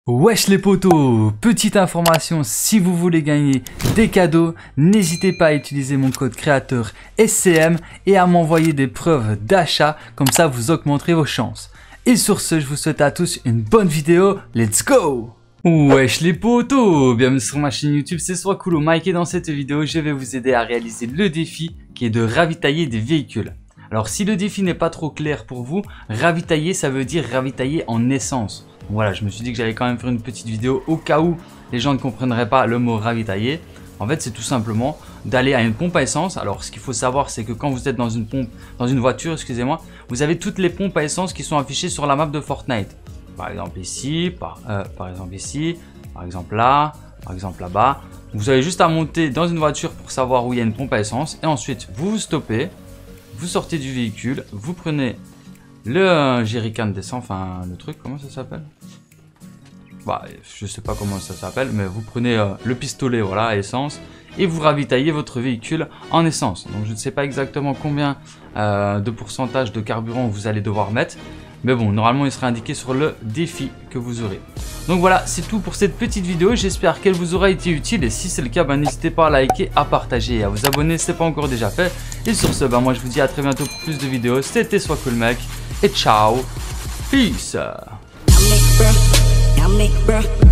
Wesh les potos, petite information, si vous voulez gagner des cadeaux, n'hésitez pas à utiliser mon code créateur SCM et à m'envoyer des preuves d'achat, comme ça vous augmenterez vos chances. Et sur ce, je vous souhaite à tous une bonne vidéo, let's go! Wesh les potos, bienvenue sur ma chaîne YouTube, c'est Swakulo Mike et dans cette vidéo, je vais vous aider à réaliser le défi qui est de ravitailler des véhicules. Alors si le défi n'est pas trop clair pour vous, ravitailler ça veut dire ravitailler en essence. Voilà, je me suis dit que j'allais quand même faire une petite vidéo au cas où les gens ne comprendraient pas le mot ravitailler. En fait, c'est tout simplement d'aller à une pompe à essence. Alors, ce qu'il faut savoir, c'est que quand vous êtes dans une pompe, dans une voiture, excusez-moi, vous avez toutes les pompes à essence qui sont affichées sur la map de Fortnite. Par exemple ici, par exemple là, par exemple là-bas. Vous avez juste à monter dans une voiture pour savoir où il y a une pompe à essence. Et ensuite, vous vous stoppez, vous sortez du véhicule, vous prenez le jerrycan d'essence, enfin le truc, comment ça s'appelle? Bah, je sais pas comment ça s'appelle, mais vous prenez le pistolet, voilà, essence, et vous ravitaillez votre véhicule en essence. Donc je ne sais pas exactement combien de pourcentage de carburant vous allez devoir mettre, mais bon, normalement il sera indiqué sur le défi que vous aurez. Donc voilà, c'est tout pour cette petite vidéo, j'espère qu'elle vous aura été utile, et si c'est le cas, n'hésitez pas à liker, à partager et à vous abonner si ce n'est pas encore déjà fait. Et sur ce, moi je vous dis à très bientôt pour plus de vidéos, c'était Swakulo Mike, et ciao, peace.